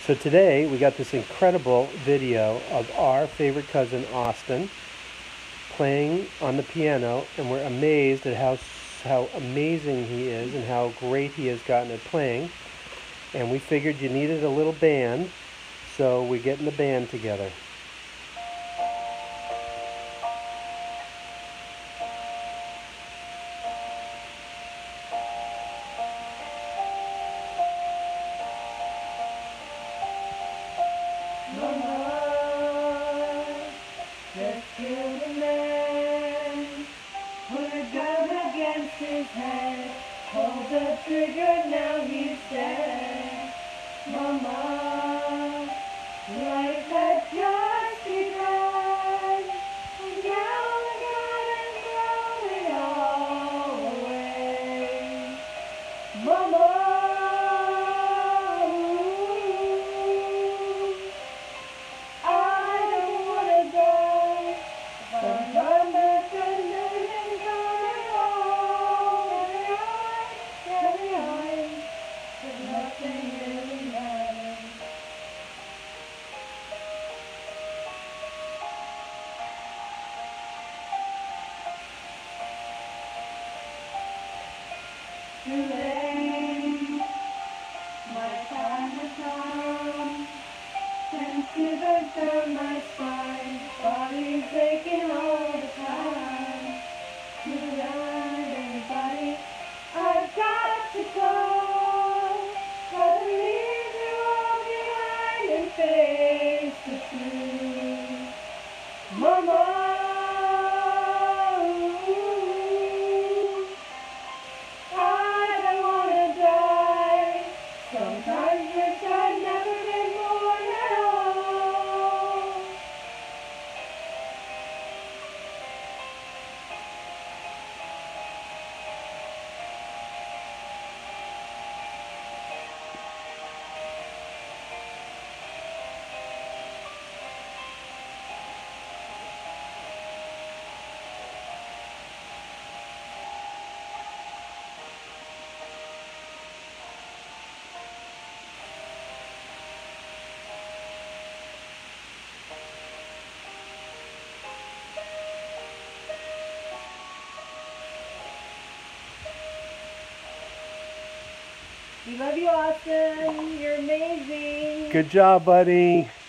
So today we got this incredible video of our favorite cousin Austin playing on the piano, and we're amazed at how amazing he is and how great he has gotten at playing. And we figured you needed a little band, so we're getting the band together. Mama, just killed a man, put a gun against his head, pulled the trigger, now he's dead. Mama, life had just begun, and now I gotta throw it all away. Mama, too late, my time has come, sends shivers down my spine, body's aching all the time. Good night, everybody, I've got to go, gotta leave you all behind and face the truth. Mama, sometimes wish I'd never been born at all. We love you, Austin. You're amazing. Good job, buddy.